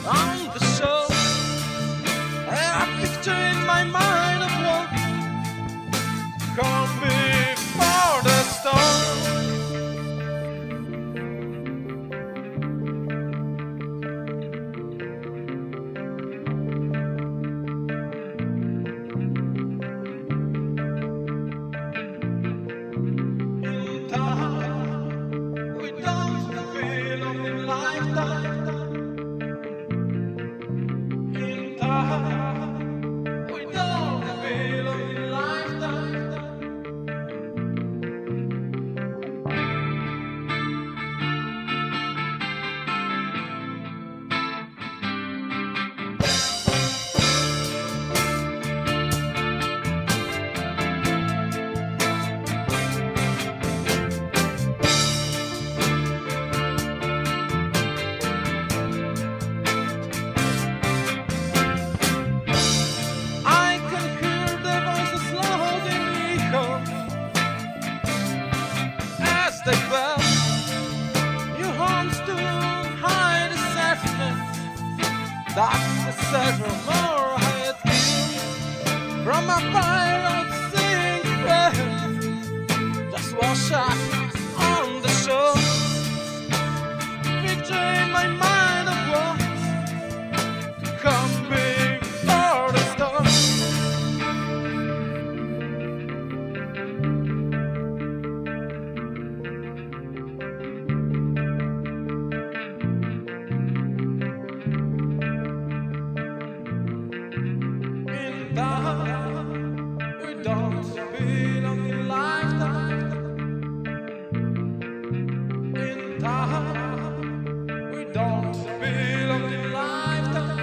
on the show. And I picture in my mind of what come before the storm. In time, we don't feel only lifetime. In time, we don't feel only lifetime. I can hear the voices loud in echo as they bell. New homes to hide the sadness. That's the sad rumor I had heard from a pilot singing prayer. Just wash up on the shore. Picture in my mind of what come before the storm. In time, we don't belong in lifetime. In time, we don't belong in lifetime.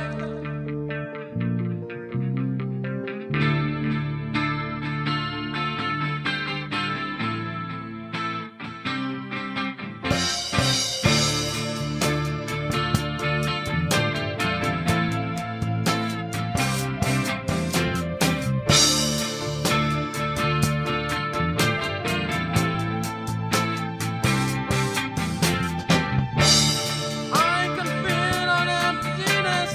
I can feel an emptiness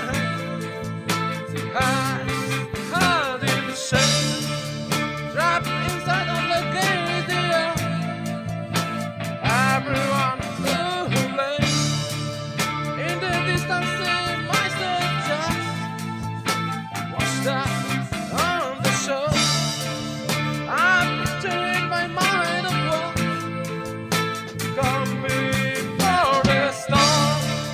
hard in the shade, trapped inside of the radio. Everyone too late. In the distance, see myself just washed up on the shore. I'm picturing my mind of what come before the storm.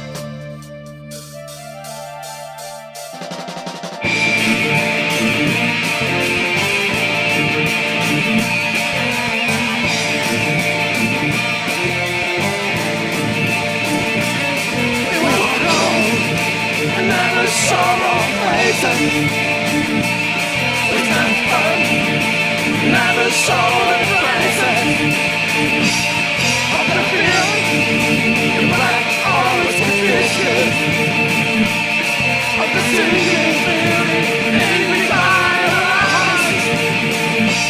I never saw our faces. We never saw the faces of the field. The black always confuses of the sinking feeling in behind our hearts.